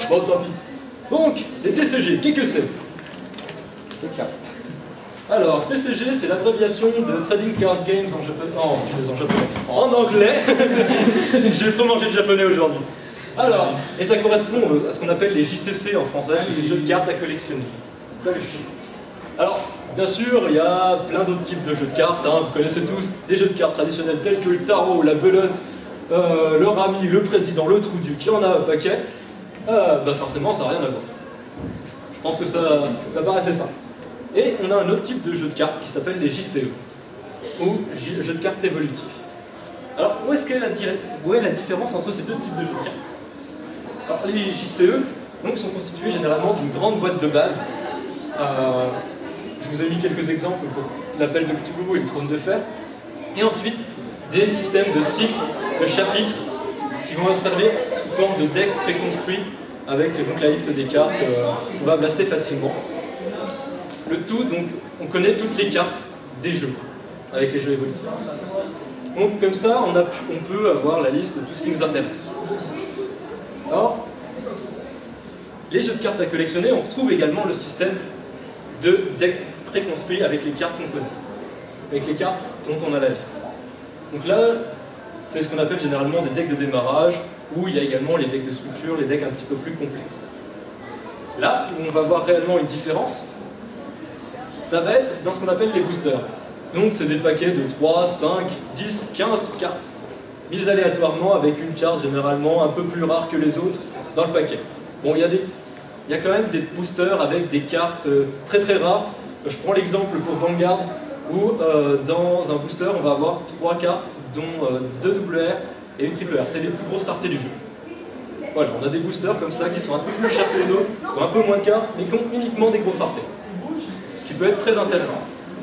Bon, tant pis. Donc, les TCG, qu'est-ce que c'est? Alors, TCG, c'est l'abréviation de Trading Card Games en japonais. En anglais. J'ai trop mangé de japonais aujourd'hui. Alors, et ça correspond à ce qu'on appelle les JCC en français, les jeux de cartes à collectionner. Alors, bien sûr, il y a plein d'autres types de jeux de cartes, hein. Vous connaissez tous les jeux de cartes traditionnels tels que le tarot, la belote, le rami, le président, le trou duc, il y en a un paquet. Bah forcément, ça n'a rien à voir. Je pense que ça paraît assez simple. Et on a un autre type de jeu de cartes qui s'appelle les JCE, ou jeux de cartes évolutifs. Alors, où est la différence entre ces deux types de jeux de cartes? Alors, les JCE donc, sont constitués généralement d'une grande boîte de base. Je vous ai mis quelques exemples pour l'appel de Cthulhu et le trône de fer. Et ensuite, des systèmes de cycles, de chapitres, qui vont servir sous forme de deck préconstruit avec donc, la liste des cartes trouvable assez facilement. Le tout, donc, on connaît toutes les cartes des jeux, avec les jeux évolutifs. Donc comme ça, on peut avoir la liste de tout ce qui nous intéresse. Alors, les jeux de cartes à collectionner, on retrouve également le système de deck préconstruit avec les cartes qu'on connaît, avec les cartes dont on a la liste. Donc là, c'est ce qu'on appelle généralement des decks de démarrage, où il y a également les decks de structure, les decks un petit peu plus complexes. Là où on va voir réellement une différence, ça va être dans ce qu'on appelle les boosters. Donc c'est des paquets de 3, 5, 10, 15 cartes, mises aléatoirement avec une carte généralement un peu plus rare que les autres dans le paquet. Bon, il y a quand même des boosters avec des cartes très très rares. Je prends l'exemple pour Vanguard, où dans un booster on va avoir 3 cartes, dont 2 WR et une triple R. C'est les plus grosses raretés du jeu. Voilà, on a des boosters comme ça qui sont un peu plus chers que les autres, ont un peu moins de cartes, mais qui ont uniquement des grosses raretés. Ce qui peut être très intéressant.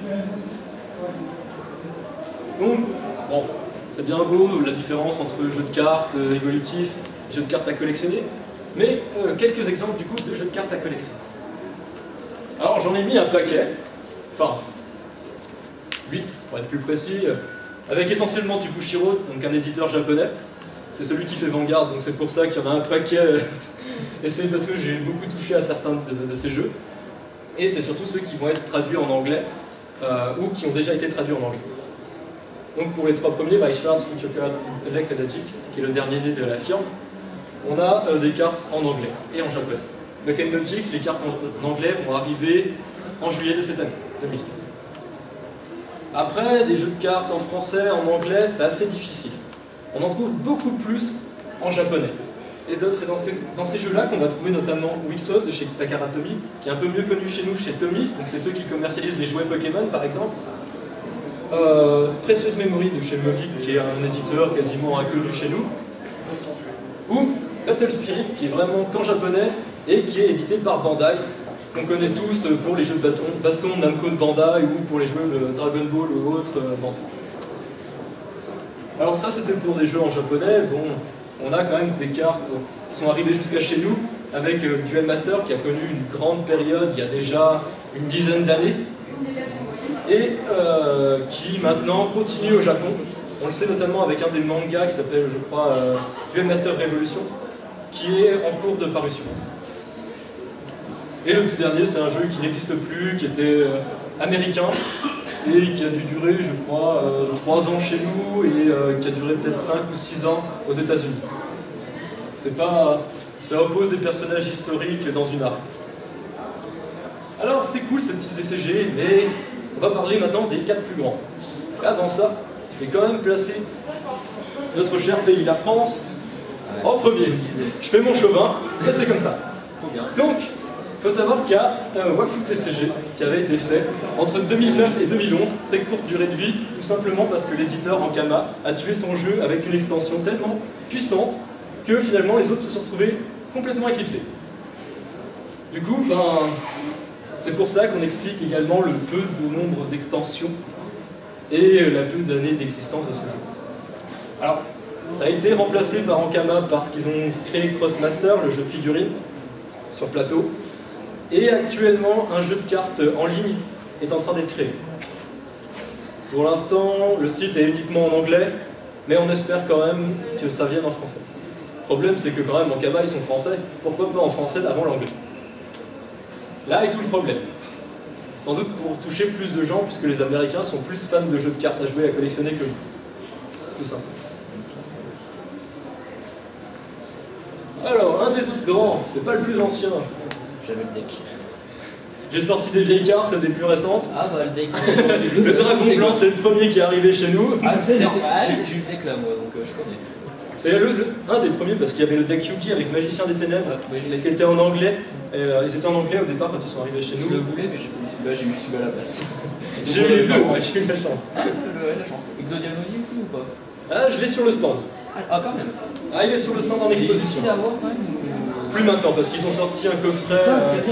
Donc, bon, c'est bien beau la différence entre jeux de cartes évolutifs et jeux de cartes à collectionner, mais quelques exemples du coup de jeux de cartes à collectionner. Alors j'en ai mis un paquet, enfin 8 pour être plus précis, avec essentiellement du Bushiroad, donc un éditeur japonais. C'est celui qui fait Vanguard, donc c'est pour ça qu'il y en a un paquet, et c'est parce que j'ai beaucoup touché à certains de ces jeux. Et c'est surtout ceux qui vont être traduits en anglais, ou qui ont déjà été traduits en anglais. Donc pour les 3 premiers, Weishwards, Future Card, Elec Adagic, qui est le dernier né de la firme, on a des cartes en anglais et en japonais. Luck & Logic, les cartes en anglais vont arriver en juillet de cette année, 2016. Après, des jeux de cartes en français, en anglais, c'est assez difficile. On en trouve beaucoup plus en japonais. Et c'est dans ces jeux-là qu'on va trouver notamment Wixos de chez Takara Tomy, qui est un peu mieux connu chez nous, chez Tomy, donc c'est ceux qui commercialisent les jouets Pokémon par exemple. Precious Memory de chez Movic, qui est un éditeur quasiment inconnu chez nous. Ou Battle Spirit, qui est vraiment qu'en japonais, et qui est édité par Bandai, qu'on connaît tous pour les jeux de baston Namco de Bandai, ou pour les jeux de Dragon Ball ou autres Bandai. Alors ça c'était pour des jeux en japonais. Bon, on a quand même des cartes qui sont arrivées jusqu'à chez nous, avec Duel Master qui a connu une grande période il y a déjà une dizaine d'années, et qui maintenant continue au Japon. On le sait notamment avec un des mangas qui s'appelle, je crois, Duel Master Revolution, qui est en cours de parution. Et le petit dernier, c'est un jeu qui n'existe plus, qui était américain, et qui a dû durer, je crois, 3 ans chez nous, et qui a duré peut-être 5 ou 6 ans aux États-Unis. Ça oppose des personnages historiques dans une arme. Alors, c'est cool ce petit CCG, mais on va parler maintenant des 4 plus grands. Et avant ça, je vais quand même placer notre cher pays, la France, en premier. Je fais mon chauvin, et c'est comme ça. Donc, il faut savoir qu'il y a un Wakfu TCG qui avait été fait entre 2009 et 2011, très courte durée de vie, tout simplement parce que l'éditeur Ankama a tué son jeu avec une extension tellement puissante que finalement les autres se sont retrouvés complètement éclipsés. Du coup, c'est pour ça qu'on explique également le peu de nombre d'extensions et la peu d'années d'existence de ce jeu. Alors, ça a été remplacé par Ankama parce qu'ils ont créé Crossmaster, le jeu de figurines, sur plateau. Et actuellement, un jeu de cartes en ligne est en train d'être créé. Pour l'instant, le site est uniquement en anglais, mais on espère quand même que ça vienne en français. Le problème, c'est que quand même, en Kama, ils sont français. Pourquoi pas en français avant l'anglais? Là est tout le problème. Sans doute pour toucher plus de gens, puisque les Américains sont plus fans de jeux de cartes à jouer, à collectionner que nous. Tout ça. Alors, un des autres grands, c'est pas le plus ancien. J'avais le deck. J'ai sorti des vieilles cartes, des plus récentes. Ah bah le deck. Le Dragon Blanc, c'est le premier qui est arrivé chez nous. Ah, c'est normal. J'ai eu ce deck là, moi, donc je connais. C'est un des premiers parce qu'il y avait le deck Yugi avec Magicien des Ténèbres, qui était en anglais. Ils étaient en anglais au départ quand ils sont arrivés chez nous. Je le voulais, mais j'ai eu celui-là à la place. J'ai eu les deux, moi j'ai eu de la chance. Ouais, la chance. Exodial Noyer aussi ou pas? Ah, je l'ai sur le stand. Ah, quand même. Ah, il est sur le stand en exposition. Il est à avoir quand même. Plus maintenant, parce qu'ils ont sorti un coffret.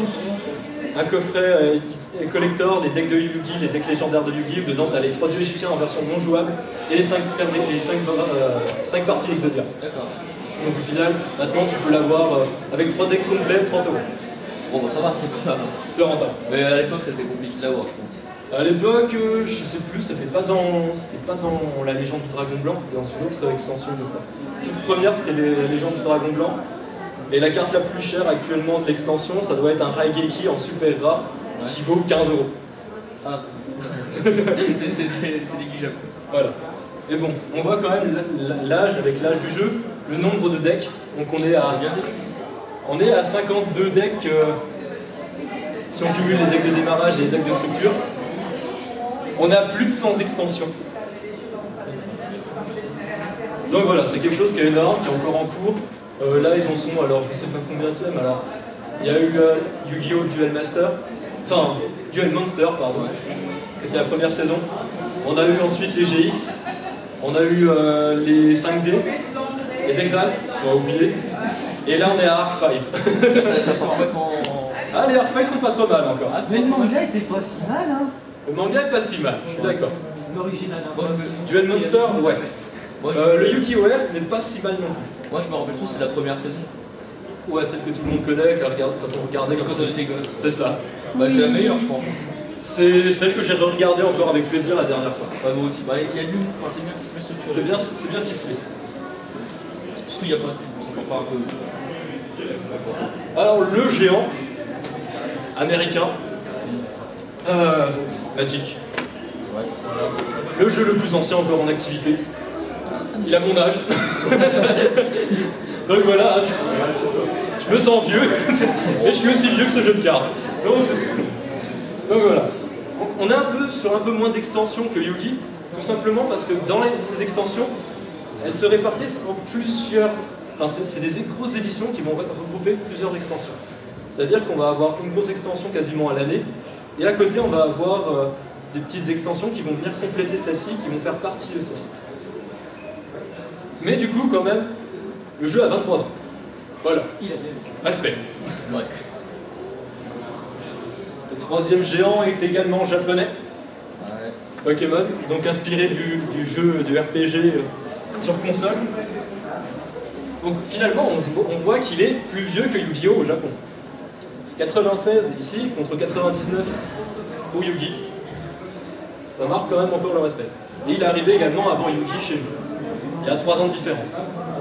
Collector, les decks de Yugi, les decks légendaires de Yugi, où dedans tu as les 3 dieux égyptiens en version non jouable et les 5 parties d'Exodia. D'accord. Donc au final, maintenant tu peux l'avoir avec 3 decks complets, 30 €. Bon, bah ça va, c'est pas. C'est rentable. Mais à l'époque, c'était compliqué de l'avoir, je pense. À l'époque, je sais plus, c'était pas dans la légende du Dragon Blanc, c'était dans une autre extension, je crois. Toute première, c'était la légende du Dragon Blanc. Et la carte la plus chère actuellement de l'extension, ça doit être un Raigeki en super rare, qui vaut 15 €. Ah, c'est négligeable. Voilà. Mais bon, on voit quand même l'âge, avec l'âge du jeu, le nombre de decks. Donc on est à 52 decks, si on cumule les decks de démarrage et les decks de structure. On est à plus de 100 extensions. Donc voilà, c'est quelque chose qui est énorme, qui est encore en cours. Là, ils en sont, alors je sais pas combien de thèmes. Alors, il y a eu Yu-Gi-Oh! Duel Master, enfin, Duel Monster, pardon, qui était la première saison. On a eu ensuite les GX, on a eu les 5D, les Exal, qui sont à oublier. Et là, on est à Arc 5. Ça part pas quand. Ah, les Arc 5 sont pas trop mal encore. Mais le manga était pas si mal, hein. Le manga est pas si mal, je suis d'accord. L'original, hein. Duel Monster, ouais. Le Yu-Gi-Oh! n'est pas si mal non plus. Moi, je me rappelle tout, c'est la première saison. Ouais, celle que tout le monde connaît quand on regardait Quand on était gosse. C'est ça. Bah, c'est la meilleure, je pense. C'est celle que j'ai regardée encore avec plaisir la dernière fois. Ouais, moi aussi. Bah, il y a l'une, enfin, c'est bien structuré. C'est bien ficelé. Parce qu'il n'y a pas de pub, c'est pour faire un peu. Alors, le géant américain, Magic. Ouais. Le jeu le plus ancien encore en activité. Il a mon âge. Donc voilà, je me sens vieux, mais je suis aussi vieux que ce jeu de cartes. Donc voilà. On est sur un peu moins d'extensions que Yugi, tout simplement parce que dans ces extensions, elles se répartissent en plusieurs... Enfin, c'est des grosses éditions qui vont regrouper plusieurs extensions. C'est-à-dire qu'on va avoir une grosse extension quasiment à l'année, et à côté on va avoir des petites extensions qui vont venir compléter celle-ci, qui vont faire partie de celle-ci. Mais du coup, quand même, le jeu a 23 ans. Voilà. Respect. Ouais. Le troisième géant est également japonais. Ouais. Pokémon, donc inspiré du jeu, du RPG sur console. Donc finalement, on voit qu'il est plus vieux que Yu-Gi-Oh! Au Japon. 96 ici, contre 99 pour Yugi. Ça marque quand même encore le respect. Et il est arrivé également avant Yugi chez nous. Il y a 3 ans de différence.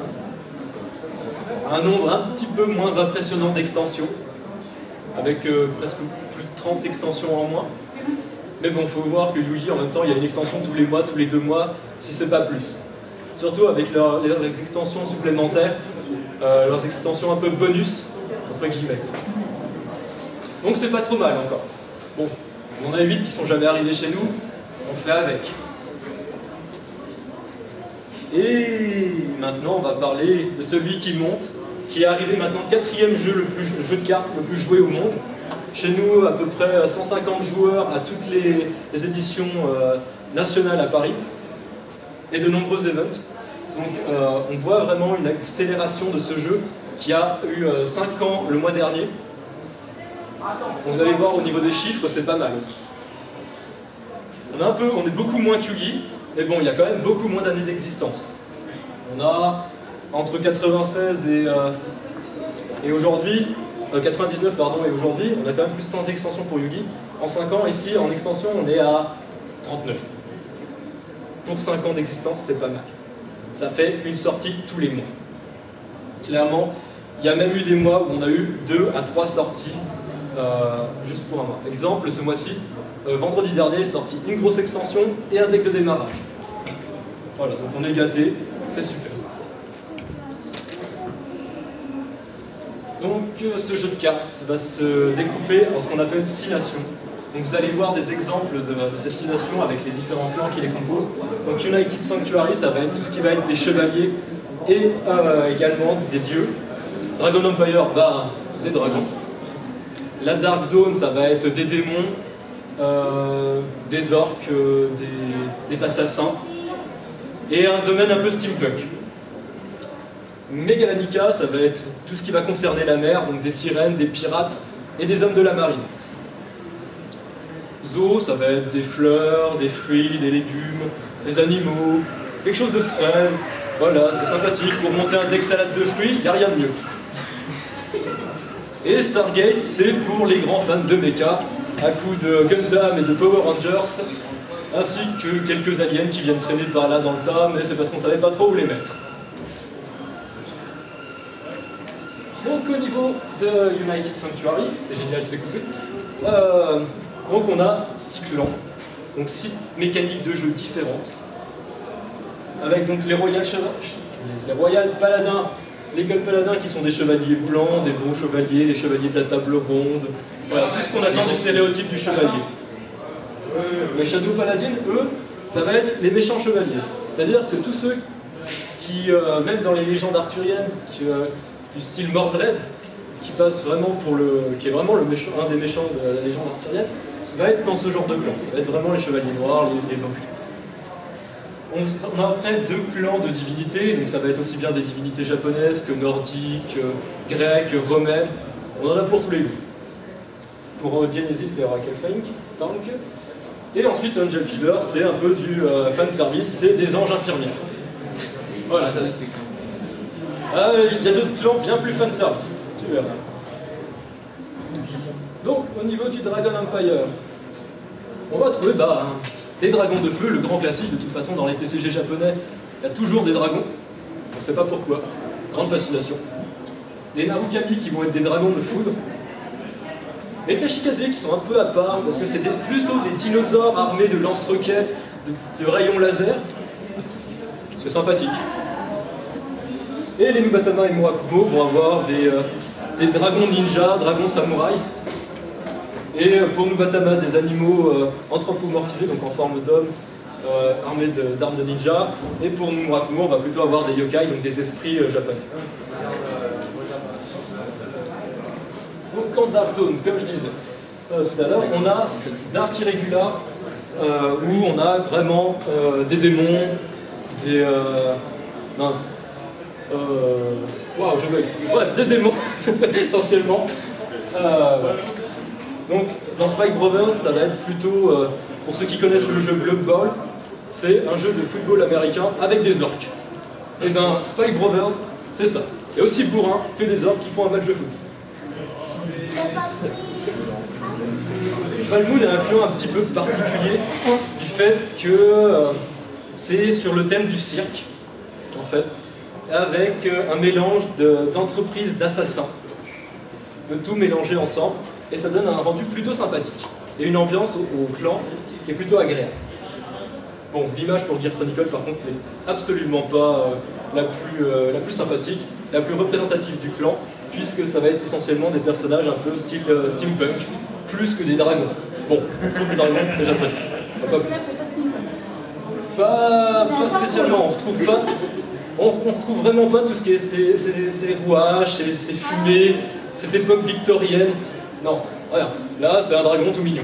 Un nombre un petit peu moins impressionnant d'extensions, avec presque plus de 30 extensions en moins. Mais bon, il faut voir que Yugi, en même temps, il y a une extension tous les mois, tous les 2 mois, si c'est pas plus. Surtout avec les extensions supplémentaires, leurs extensions un peu bonus, entre guillemets. Donc c'est pas trop mal encore. Bon, on en a 8 qui sont jamais arrivés chez nous, on fait avec. Et maintenant, on va parler de celui qui monte, qui est arrivé maintenant 4e jeu de cartes le plus joué au monde. Chez nous, à peu près 150 joueurs à toutes les éditions nationales à Paris, et de nombreux events. Donc on voit vraiment une accélération de ce jeu qui a eu 5 ans le mois dernier. Donc, vous allez voir au niveau des chiffres, c'est pas mal aussi. On est beaucoup moins qu'Yugi, mais bon, il y a quand même beaucoup moins d'années d'existence. On a entre 96 et aujourd'hui, 99 pardon, et aujourd'hui, on a quand même plus de 100 extensions pour Yugi. En 5 ans, ici, en extension, on est à 39. Pour 5 ans d'existence, c'est pas mal. Ça fait une sortie tous les mois. Clairement, il y a même eu des mois où on a eu 2 à 3 sorties juste pour un mois. Exemple, ce mois-ci, vendredi dernier est sorti une grosse extension et un deck de démarrage. Voilà, donc on est gâté, c'est super. Donc ce jeu de cartes va se découper en ce qu'on appelle stylation. Donc vous allez voir des exemples de ces stylations avec les différents clans qui les composent. Donc United Sanctuary, ça va être tout ce qui va être des chevaliers et également des dieux. Dragon Empire, bah, des dragons. La Dark Zone, ça va être des démons, des orques, des assassins, et un domaine un peu steampunk. Megalanica, ça va être tout ce qui va concerner la mer, donc des sirènes, des pirates et des hommes de la marine. Zoo, ça va être des fleurs, des fruits, des légumes, des animaux, quelque chose de frais. Voilà, c'est sympathique. Pour monter un deck salade de fruits, il n'y a rien de mieux. Et Stargate, c'est pour les grands fans de mecha, à coups de Gundam et de Power Rangers, ainsi que quelques aliens qui viennent traîner par là dans le tas, mais c'est parce qu'on savait pas trop où les mettre. Donc au niveau de United Sanctuary, c'est génial, c'est coupé. Donc on a 6 clans, donc 6 mécaniques de jeu différentes, avec donc les Royal Paladins, les Gueules Paladins qui sont des chevaliers blancs, des bons chevaliers, les chevaliers de la table ronde, voilà, tout ce qu'on attend du stéréotype du chevalier. Les Shadow Paladins, eux, ça va être les méchants chevaliers. C'est-à-dire que tous ceux qui, même dans les légendes arthuriennes, du style Mordred, qui passe vraiment pour qui est vraiment un des méchants de la légende arthurienne, va être dans ce genre de clan. Ça va être vraiment les chevaliers noirs, les moches. On a après 2 clans de divinités, donc ça va être aussi bien des divinités japonaises que nordiques, grecques, romaines. On en a pour tous les goûts. Pour Genesis, c'est Oracle Tank. Et ensuite, Angel Fever, c'est un peu du fanservice, c'est des anges infirmières. Voilà. Il y a d'autres clans bien plus fanservice, tu verras. Donc, au niveau du Dragon Empire, on va trouver des dragons de feu, le grand classique. De toute façon, dans les TCG japonais, il y a toujours des dragons. On ne sait pas pourquoi. Grande fascination. Les Narukami qui vont être des dragons de foudre. Les Tachikaze qui sont un peu à part, parce que c'était plutôt des dinosaures armés de lance-roquettes, de rayons laser. C'est sympathique. Et les Nubatama et Murakumo vont avoir des dragons ninja, dragons samouraïs. Et pour Nubatama, des animaux anthropomorphisés, donc en forme d'hommes, armés d'armes de ninja. Et pour Murakumo, on va plutôt avoir des yokai, donc des esprits japonais. Donc en Dark Zone, comme je disais tout à l'heure, on a Dark Irregular, où on a vraiment des démons, des... mince. Waouh, je bug. Bref, des démons, essentiellement. Donc, dans Spike Brothers, ça va être plutôt, pour ceux qui connaissent le jeu Blood Bowl, c'est un jeu de football américain avec des orques. Et bien, Spike Brothers, c'est ça. C'est aussi bourrin que des orques qui font un match de foot. Balmoon est un clan un petit peu particulier du fait que c'est sur le thème du cirque, en fait, avec un mélange d'entreprises d'assassins. Le tout mélangé ensemble, et ça donne un rendu plutôt sympathique. Et une ambiance au clan qui est plutôt agréable. Bon, l'image pour Gear Chronicle, par contre, n'est absolument pas la plus sympathique, la plus représentative du clan, puisque ça va être essentiellement des personnages un peu style steampunk, plus que des dragons. Bon, on retrouve des dragons, c'est japonais. Pas spécialement, on retrouve vraiment pas tout ce qui est ces rouages, ces fumées, cette époque victorienne. Non, regarde, là c'est un dragon tout mignon.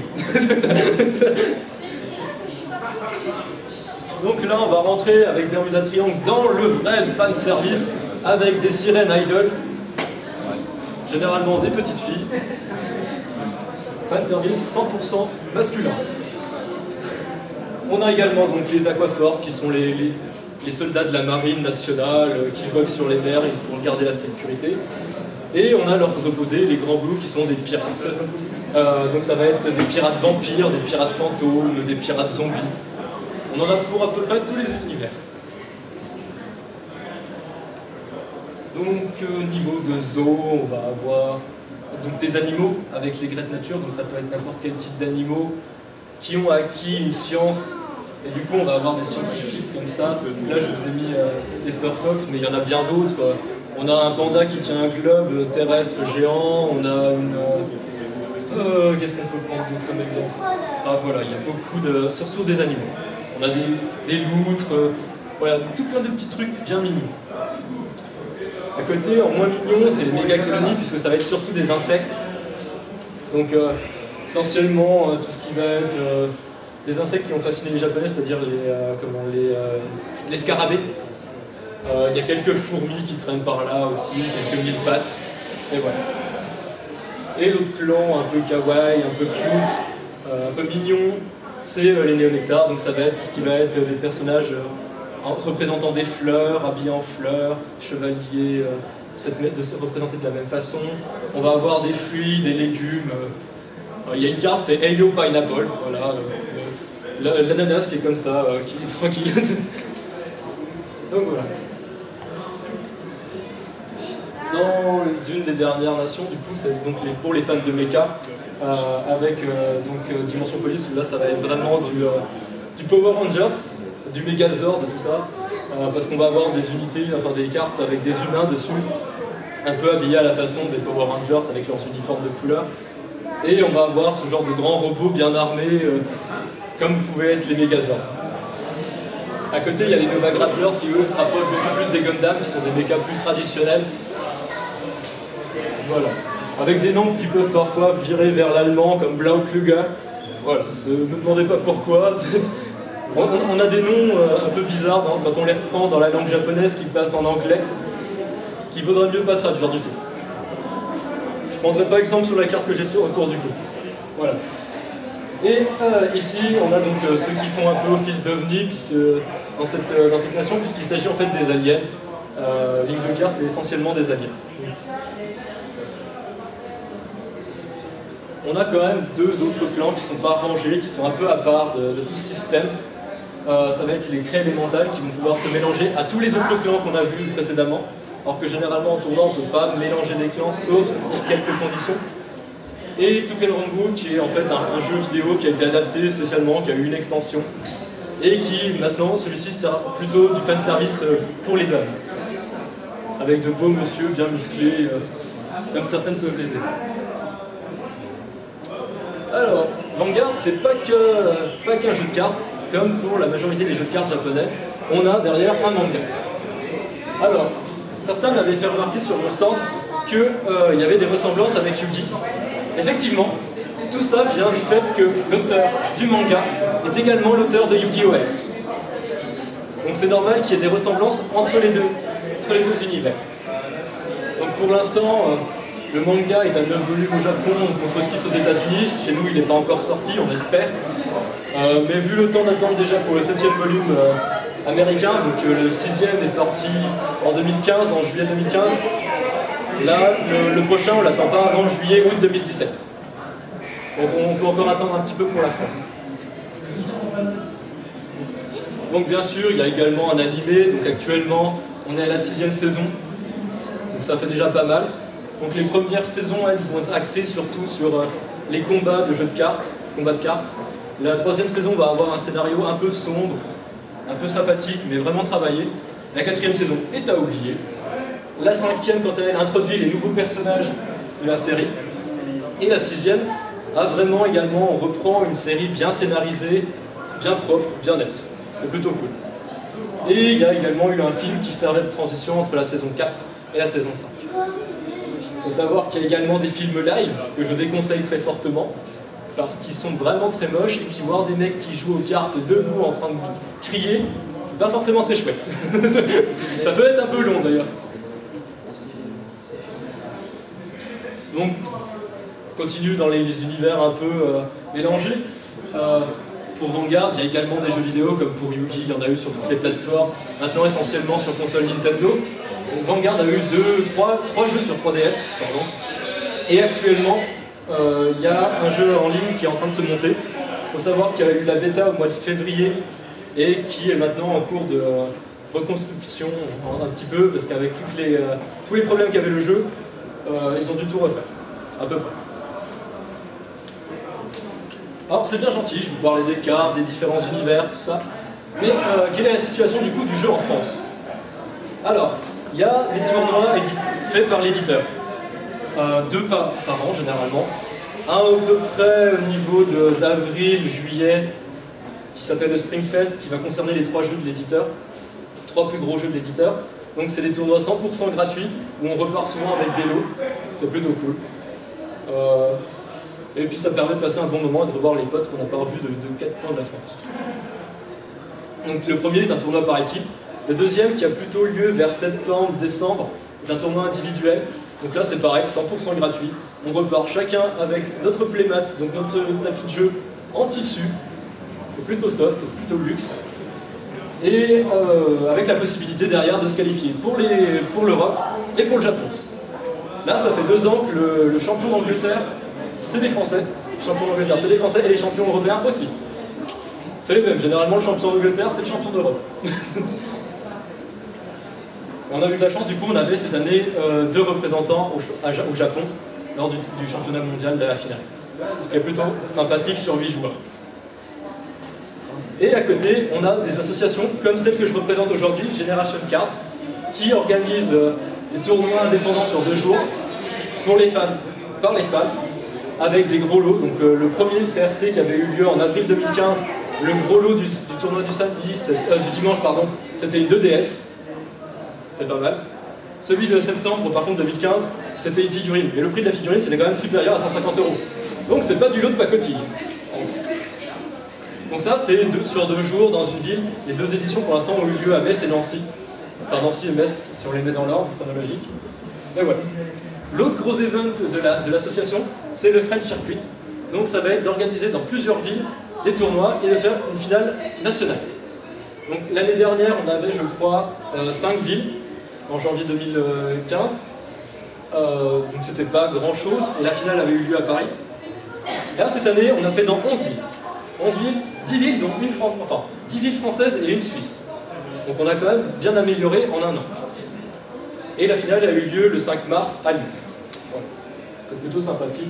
Donc là on va rentrer avec Bermuda Triangle dans le vrai fanservice, avec des sirènes idoles, généralement des petites filles. Fanservice 100% masculin. On a également donc les Aquaforce qui sont les soldats de la marine nationale qui voguent sur les mers pour garder la sécurité. Et on a leurs opposés, les Grands Blues, qui sont des pirates. Donc ça va être des pirates vampires, des pirates fantômes, des pirates zombies. On en a pour à peu près tous les univers. Donc au niveau de zoo, on va avoir donc, des animaux avec les Great Nature, donc ça peut être n'importe quel type d'animaux qui ont acquis une science, et du coup on va avoir des scientifiques comme ça. Donc là je vous ai mis Lester Fox, mais il y en a bien d'autres. On a un panda qui tient un globe terrestre géant, on a une... qu'est-ce qu'on peut prendre d'autre comme exemple? Ah voilà, il y a beaucoup de... surtout des animaux. On a des loutres, voilà, tout plein de petits trucs bien mignons. À côté, en moins mignon, c'est les méga colonies, puisque ça va être surtout des insectes. Donc essentiellement tout ce qui va être des insectes qui ont fasciné les Japonais, c'est-à-dire les scarabées. Il y a quelques fourmis qui traînent par là aussi, quelques mille pattes, et voilà. Et l'autre clan, un peu kawaii, un peu cute, un peu mignon, c'est les néonectaires, donc ça va être tout ce qui va être des personnages représentant des fleurs, habillés en fleurs, chevaliers, de se représenter de la même façon. On va avoir des fruits, des légumes. Il y a une carte, c'est Heyo Pineapple, voilà, l'ananas qui est comme ça, qui est tranquille. Donc voilà. Dans une des dernières nations, du coup, c'est donc pour les fans de mecha, avec Dimension Police, où là ça va être vraiment du Power Rangers, du Megazord, tout ça, parce qu'on va avoir des unités, enfin des cartes avec des humains dessus, un peu habillés à la façon des Power Rangers avec leurs uniformes de couleur. Et on va avoir ce genre de grands robots bien armés, comme pouvaient être les Megazords. À côté, il y a les Nova Grapplers qui eux se rapprochent beaucoup plus des Gundam, qui sont des mechas plus traditionnels. Voilà. Avec des noms qui peuvent parfois virer vers l'allemand, comme Blaukluger. Voilà, ne me demandez pas pourquoi. On a des noms un peu bizarres quand on les reprend dans la langue japonaise qui passent en anglais, qu'il vaudrait mieux pas traduire du tout. Je prendrai pas exemple sur la carte que j'ai autour du cou. Voilà. Et ici, on a donc ceux qui font un peu office d'OVNI puisque dans cette nation, puisqu'il s'agit en fait des aliens. Link Joker, c'est essentiellement des aliens. On a quand même deux autres clans qui ne sont pas rangés, qui sont un peu à part de tout ce système. Ça va être les craies élémentales qui vont pouvoir se mélanger à tous les autres clans qu'on a vus précédemment. Alors que généralement en tournoi, on ne peut pas mélanger des clans, sauf pour quelques conditions. Et Touken Rango, qui est en fait un jeu vidéo qui a été adapté spécialement, qui a eu une extension, et qui maintenant, celui-ci sera plutôt du fanservice pour les dames. Avec de beaux monsieur bien musclés, comme certaines peuvent les aimer. Alors, Vanguard, c'est pas qu'un jeu de cartes, comme pour la majorité des jeux de cartes japonais, on a derrière un manga. Alors, certains m'avaient fait remarquer sur mon stand qu'il y avait des ressemblances avec Yu-Gi. Effectivement, tout ça vient du fait que l'auteur du manga est également l'auteur de Yu-Gi-Oh! Donc c'est normal qu'il y ait des ressemblances entre les deux univers. Donc pour l'instant, le manga est à 9 volumes au Japon, contre 6 aux États-Unis. Chez nous, il n'est pas encore sorti, on espère. Mais vu le temps d'attente déjà pour le 7e volume américain, donc le 6e est sorti en 2015, en juillet 2015. Là, le prochain, on ne l'attend pas avant juillet-août 2017. Donc on peut encore attendre un petit peu pour la France. Donc bien sûr, il y a également un animé, donc actuellement, on est à la 6e saison. Donc ça fait déjà pas mal. Donc les premières saisons, elles vont être axées surtout sur les combats de jeux de cartes, La 3e saison va avoir un scénario un peu sombre, un peu sympathique, mais vraiment travaillé. La 4e saison est à oublier. La 5e, quant à elle, introduit les nouveaux personnages de la série. Et la 6e a vraiment également, on reprend une série bien scénarisée, bien propre, bien nette. C'est plutôt cool. Et il y a également eu un film qui servait de transition entre la saison 4 et la saison 5. Il faut savoir qu'il y a également des films live que je déconseille très fortement parce qu'ils sont vraiment très moches et puis voir des mecs qui jouent aux cartes debout en train de crier, c'est pas forcément très chouette. Ça peut être un peu long d'ailleurs. Donc, on continue dans les univers un peu mélangés. Pour Vanguard, il y a également des jeux vidéo comme pour Yu-Gi, il y en a eu sur toutes les plateformes, maintenant essentiellement sur console Nintendo. Donc, Vanguard a eu 3 jeux sur 3DS, pardon. Et actuellement, il y a un jeu en ligne qui est en train de se monter. Il faut savoir qu'il y a eu la bêta au mois de février et qui est maintenant en cours reconstruction un petit peu, parce qu'avec tous les problèmes qu'avait le jeu, ils ont dû tout refaire, à peu près. Alors c'est bien gentil, je vous parlais des cartes, des différents univers, tout ça, mais quelle est la situation du coup du jeu en France? Alors, il y a des tournois faits par l'éditeur, 2 par an généralement, un à peu près au niveau d'avril, juillet, qui s'appelle le Springfest, qui va concerner les 3 jeux de l'éditeur, 3 plus gros jeux de l'éditeur. Donc c'est des tournois 100% gratuits, où on repart souvent avec des lots, c'est plutôt cool. Et puis ça permet de passer un bon moment et de revoir les potes qu'on n'a pas revus de 4 coins de la France. Donc le premier est un tournoi par équipe. Le deuxième, qui a plutôt lieu vers septembre, décembre, est un tournoi individuel. Donc là c'est pareil, 100% gratuit. On repart chacun avec notre playmat, donc notre tapis de jeu en tissu, plutôt soft, plutôt luxe, et avec la possibilité derrière de se qualifier pour l'Europe et pour le Japon. Là ça fait 2 ans que le champion d'Angleterre, c'est des Français. Champion d'Angleterre, c'est des Français, et les champions européens aussi. C'est les mêmes, généralement le champion d'Angleterre, c'est le champion d'Europe. On a eu de la chance, du coup on avait cette année 2 représentants au Japon lors du championnat mondial de la finale. Ce qui est plutôt sympathique sur 8 joueurs. Et à côté, on a des associations comme celle que je représente aujourd'hui, Generation Cards, qui organise des tournois indépendants sur 2 jours pour les fans, par les fans, avec des gros lots. Donc le premier CRC qui avait eu lieu en avril 2015, le gros lot du tournoi du samedi, du dimanche, pardon, c'était une 2DS. C'est pas mal. Celui de septembre, par contre, 2015, c'était une figurine. Et le prix de la figurine, c'était quand même supérieur à 150 €. Donc c'est pas du lot de pacotille. Donc ça, c'est sur 2 jours dans une ville. Les 2 éditions, pour l'instant, ont eu lieu à Metz et Nancy. Enfin, Nancy et Metz, si on les met dans l'ordre chronologique. Mais voilà. L'autre gros event de l'association, c'est le French Circuit. Donc ça va être d'organiser dans plusieurs villes des tournois et de faire une finale nationale. Donc l'année dernière, on avait, je crois, 5 villes, en janvier 2015. Donc c'était pas grand chose, et la finale avait eu lieu à Paris. Et là, cette année, on a fait dans 11 villes. 11 villes, 10 villes, donc 10 villes françaises et une Suisse. Donc on a quand même bien amélioré en 1 an. Et la finale a eu lieu le 5 mars à Lyon. Voilà. C'est plutôt sympathique.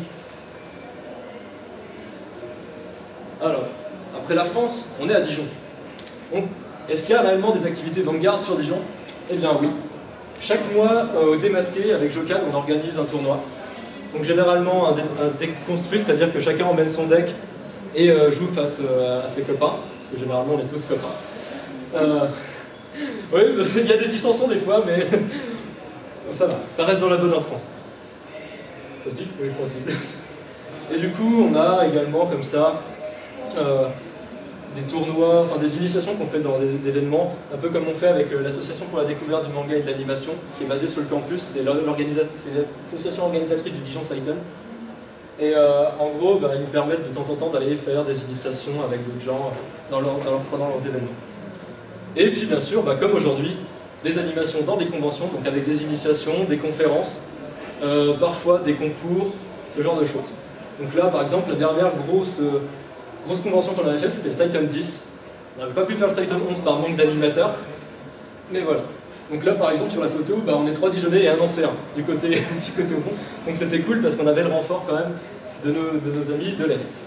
Alors, après la France, on est à Dijon. Donc, est-ce qu'il y a réellement des activités Vanguard sur Dijon? Eh bien oui. Chaque mois, au Démasqué, avec Jocad, on organise un tournoi. Donc généralement un deck construit, c'est-à-dire que chacun emmène son deck et joue face à ses copains, parce que généralement on est tous copains. Oui, il y a des dissensions des fois, mais ça va, ça reste dans la bonne enfance. Ça se dit? Oui, je pense que oui. Et du coup, on a également comme ça des tournois, enfin des initiations qu'on fait dans des événements, un peu comme on fait avec l'association pour la découverte du manga et de l'animation, qui est basée sur le campus, c'est l'association organisatrice du Dijon Saiton. Et en gros, ils nous permettent de temps en temps d'aller faire des initiations avec d'autres gens pendant leurs événements. Et puis bien sûr, comme aujourd'hui, des animations dans des conventions, donc avec des initiations, des conférences, parfois des concours, ce genre de choses. Donc là, par exemple, la dernière grosse convention qu'on avait fait, c'était le Saiton 10. On n'avait pas pu faire le Saiton 11 par manque d'animateurs, mais voilà. Donc là, par exemple, sur la photo, on est 3 Dijonnais et un ancien du côté au fond. Donc c'était cool parce qu'on avait le renfort quand même de nos amis de l'Est.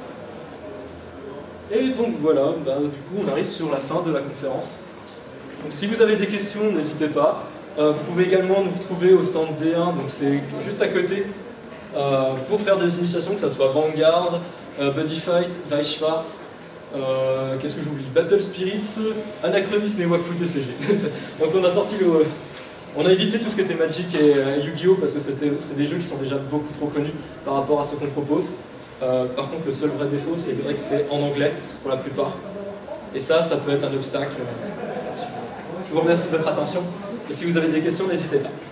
Et donc voilà, du coup, on arrive sur la fin de la conférence. Donc si vous avez des questions, n'hésitez pas. Vous pouvez également nous retrouver au stand D1, donc c'est juste à côté, pour faire des initiations, que ce soit Vanguard, Buddy Fight, Weiss Schwarz, qu'est-ce que j'oublie, Battle Spirits, Anachronisme et Wakfu TCG. Donc on a évité tout ce qui était Magic et Yu-Gi-Oh! Parce que c'est des jeux qui sont déjà beaucoup trop connus par rapport à ce qu'on propose. Par contre, le seul vrai défaut, c'est vrai que c'est en anglais pour la plupart. Et ça peut être un obstacle. Je vous remercie de votre attention. Et si vous avez des questions, n'hésitez pas.